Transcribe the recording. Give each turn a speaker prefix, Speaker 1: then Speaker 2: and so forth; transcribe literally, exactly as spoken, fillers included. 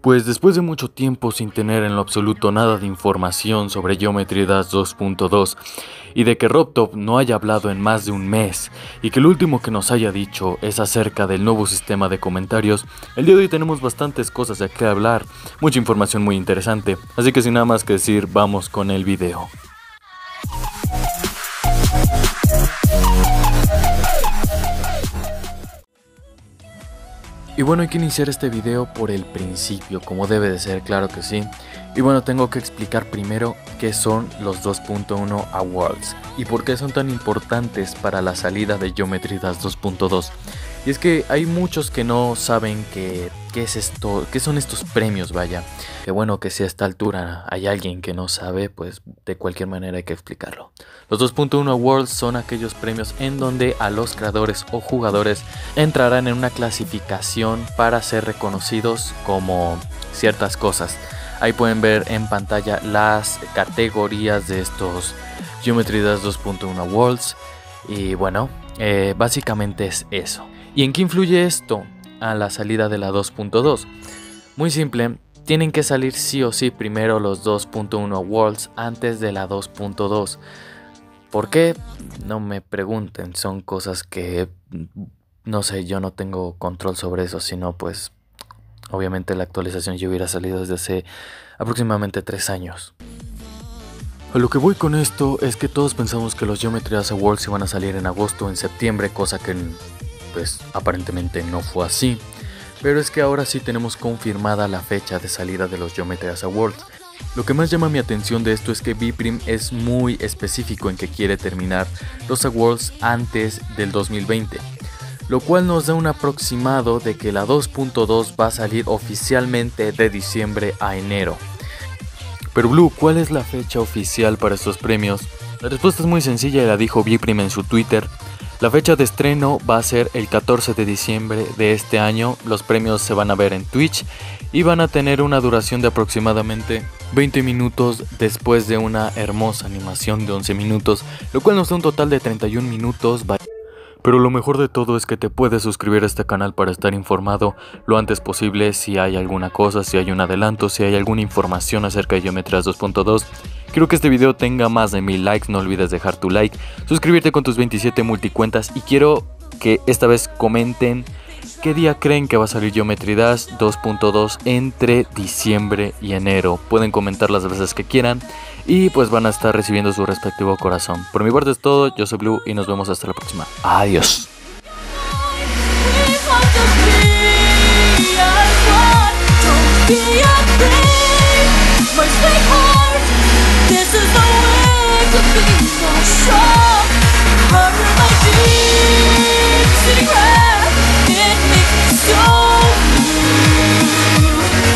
Speaker 1: Pues después de mucho tiempo sin tener en lo absoluto nada de información sobre Geometry Dash dos punto dos y de que RobTop no haya hablado en más de un mes y que lo último que nos haya dicho es acerca del nuevo sistema de comentarios, el día de hoy tenemos bastantes cosas de qué hablar, mucha información muy interesante, así que sin nada más que decir, vamos con el video. Y bueno, hay que iniciar este video por el principio, como debe de ser, claro que sí. Y bueno, tengo que explicar primero qué son los dos punto uno Awards y por qué son tan importantes para la salida de Geometry Dash dos punto dos. Y es que hay muchos que no saben qué, qué es esto, qué son estos premios, vaya. Que bueno, que si a esta altura hay alguien que no sabe, pues de cualquier manera hay que explicarlo. Los dos punto uno Awards son aquellos premios en donde a los creadores o jugadores entrarán en una clasificación para ser reconocidos como ciertas cosas. Ahí pueden ver en pantalla las categorías de estos Geometry Dash dos punto uno Awards. Y bueno, eh, básicamente es eso. ¿Y en qué influye esto a la salida de la dos punto dos? Muy simple, tienen que salir sí o sí primero los dos punto uno Awards antes de la dos punto dos. ¿Por qué? No me pregunten, son cosas que no sé, yo no tengo control sobre eso, sino pues obviamente la actualización ya hubiera salido desde hace aproximadamente tres años. A lo que voy con esto es que todos pensamos que los Geometry Dash Awards iban a salir en agosto o en septiembre, cosa que pues aparentemente no fue así. Pero es que ahora sí tenemos confirmada la fecha de salida de los Geometry Dash Awards. Lo que más llama mi atención de esto es que Bprim es muy específico en que quiere terminar los Awards antes del dos mil veinte. Lo cual nos da un aproximado de que la dos punto dos va a salir oficialmente de diciembre a enero. Pero Blue, ¿cuál es la fecha oficial para estos premios? La respuesta es muy sencilla y la dijo Bprim en su Twitter. La fecha de estreno va a ser el catorce de diciembre de este año. Los premios se van a ver en Twitch y van a tener una duración de aproximadamente veinte minutos después de una hermosa animación de once minutos, lo cual nos da un total de treinta y un minutos. Pero lo mejor de todo es que te puedes suscribir a este canal para estar informado lo antes posible si hay alguna cosa, si hay un adelanto, si hay alguna información acerca de Geometry Dash dos punto dos. Quiero que este video tenga más de mil likes, no olvides dejar tu like, suscribirte con tus veintisiete multicuentas y quiero que esta vez comenten qué día creen que va a salir Geometry Dash dos punto dos entre diciembre y enero. Pueden comentar las veces que quieran y pues van a estar recibiendo su respectivo corazón. Por mi parte es todo, yo soy Blue y nos vemos hasta la próxima. Adiós.